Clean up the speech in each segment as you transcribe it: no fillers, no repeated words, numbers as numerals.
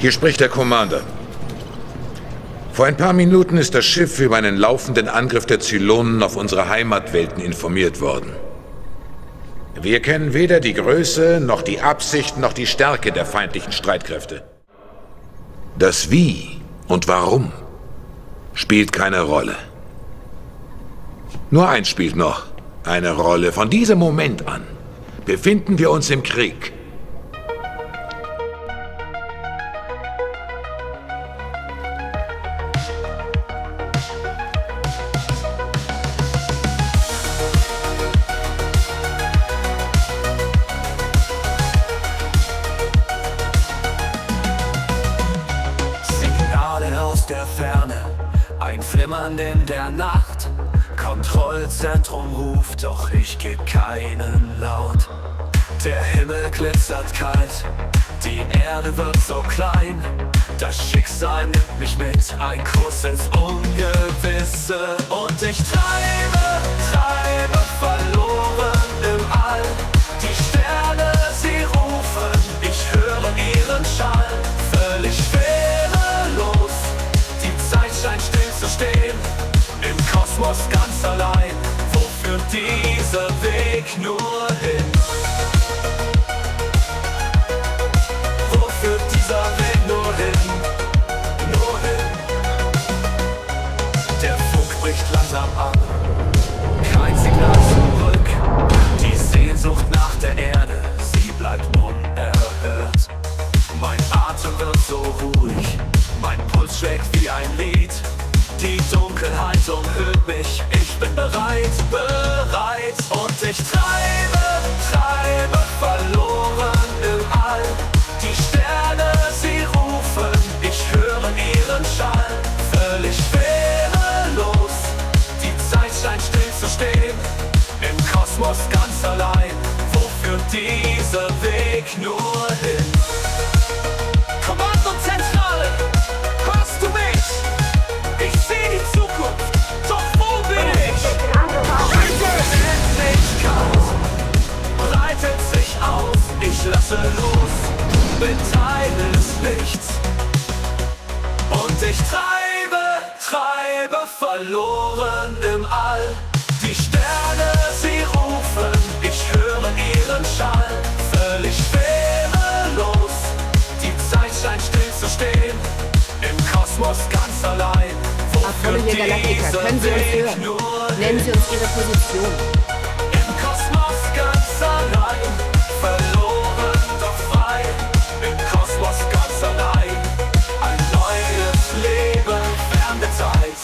Hier spricht der Commander. Vor ein paar Minuten ist das Schiff über einen laufenden Angriff der Zylonen auf unsere Heimatwelten informiert worden. Wir kennen weder die Größe, noch die Absicht, noch die Stärke der feindlichen Streitkräfte. Das Wie und Warum spielt keine Rolle. Nur eins spielt noch eine Rolle. Von diesem Moment an befinden wir uns im Krieg. Aus der Ferne, ein Flimmern in der Nacht. Kontrollzentrum ruft, doch ich geb keinen Laut. Der Himmel glitzert kalt, die Erde wird so klein. Das Schicksal nimmt mich mit, ein Kuss ins Ungewisse. Und ich treibe verloren im All. Die Sterne, sie rufen, ich höre ihren Schall. Völlig schwerelos, die Zeit scheint still zu stehen. Im Kosmos ganz allein, wo führt dieser Weg nur hin? Wo führt dieser Weg nur hin? Nur hin. Der Funk bricht langsam ab, kein Signal zurück. Die Sehnsucht nach der Erde, sie bleibt unerhört. Mein Atem wird so ruhig, mein Puls schlägt wie ein Lied. Die Dunkelheit umhüllt mich, ich bin bereit. Und ich treibe verloren im All. Die Sterne, sie rufen, ich höre ihren Schall. Völlig schwerelos, die Zeit scheint still zu stehen. Im Kosmos ganz allein, wo führt dieser Weg nur hin? Kommandozentrale, hörst du mich? Ich seh die Zukunft, doch wo bin ich? Unendlichkeit breitet sich aus, ich lasse los, bin Teil des Lichts. Und ich treibe verloren im All. Die Sterne, sie rufen, ich höre ihren Schall. Völlig schwerelos, die Zeit scheint still zu stehen. Im Kosmos ganz allein, wo führt Galactica, können Sie uns Weg hören? nur Nennen Sie uns Ihre Position. im Kosmos ganz allein, verloren doch frei. Im Kosmos ganz allein, ein neues Leben fern der Zeit.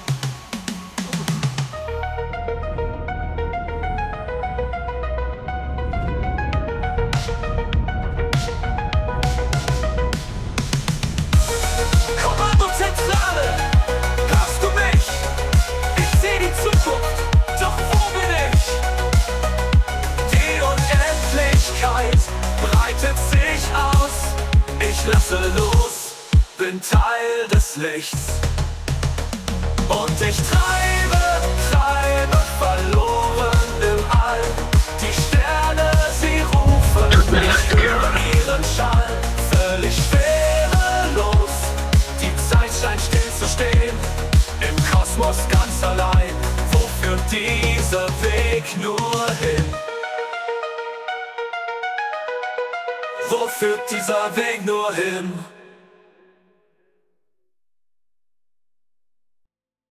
Kommandozentrale, hörst du mich? Ich seh die Zukunft, doch wo bin ich? Die Unendlichkeit breitet sich aus. Ich lasse los, bin Teil des Lichts. Und ich treibe verloren im All. Die Sterne, sie rufen, ich höre ihren Schall. Völlig schwerelos, die Zeit scheint still zu stehen. Im Kosmos ganz allein, wo führt dieser Weg nur hin? Wo führt dieser Weg nur hin?